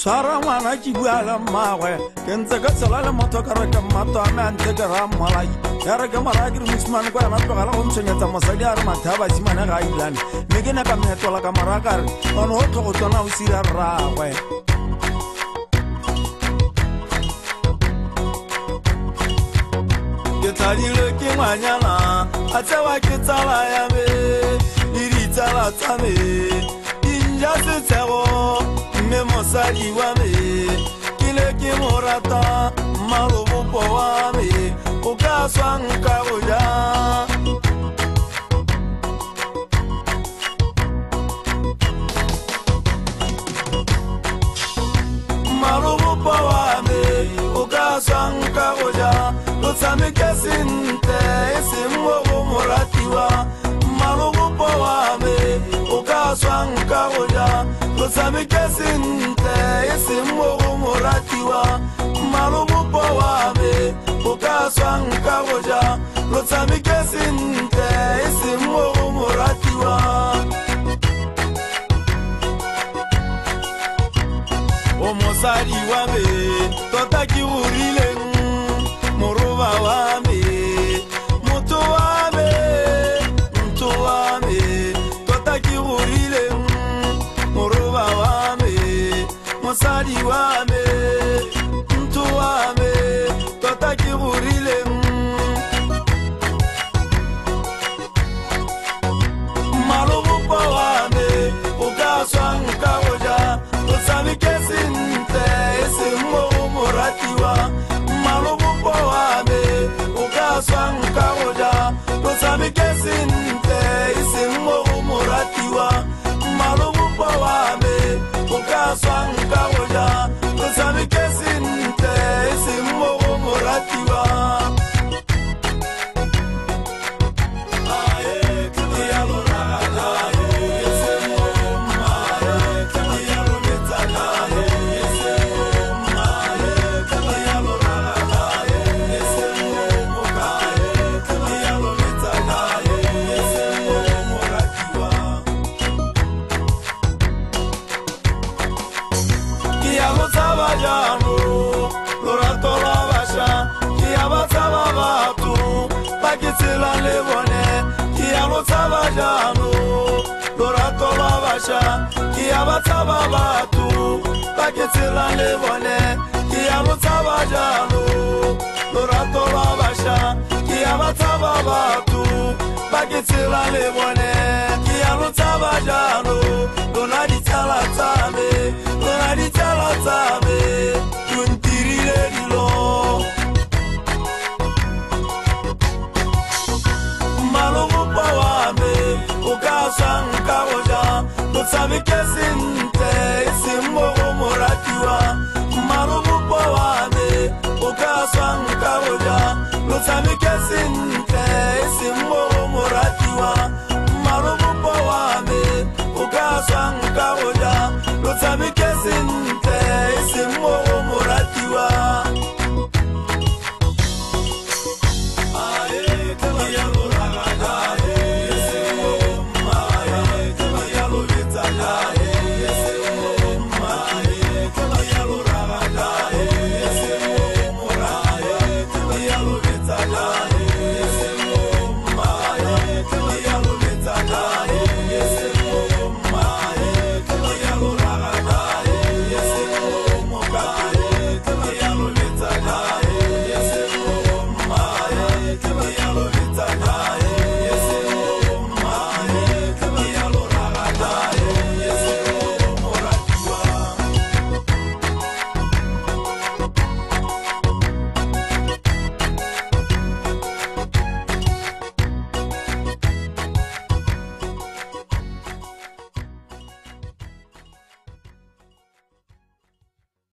Swara ngwana ke bua le mmagwe ke ntse ka tsela le motho ka re ke mmato a me a ntle ke ra mmalai ya re ke mara ke re mosimane kwa yana tlogela go ntshwenyetsa mosadi a re mathe a basimane ga a ilane mme ke ne ka meetola ka mara ka re one go tlhogo tsona o sira rragwe ke tladile ke ngwanyana a tsewa ke tsala ya me le ditsala tsa me dinja setshego mme mosadi wa me ke le ke mo rata malobopo wa me o ka swang ka go ja malobopo wa me o ka swang ka go ja lo tshameke sente e seng go moratiwa malobopo wa me o ka swang ka go ja lo tshameke sente e seng go moratiwa malobopo wa me o ka swang ka go ja lo tshameke sente e seng go moratiwa o mosadi wa me tota ke o rileng moroba wa me motho wa me motho wa me tota ke o rileng moroba wa me mosadi wa me motho wa me tota ke o rileng malobopo wa me o ka swang ka go ja o tshameke sente e seng mo moratiwa malobopo wa me o ka swang ka go ja o tshameke sente e seng mo moratiwa malobopo wa me o ka swang ka go ja o tshameke sente e seng mo moratiwa ki abatsaba batho ba ke tsela le bone ki abatsaba jalo lorato la basha ki abatsaba batho ba ke tsela le bone ki abatsaba jalo lona di tsala tsame tuntirile dilo malobopo wa me o ka swang ka go ja lo tshameke sente e seng mo moratiwa malobopo wa me o ka swang ka go ja lo tshameke sente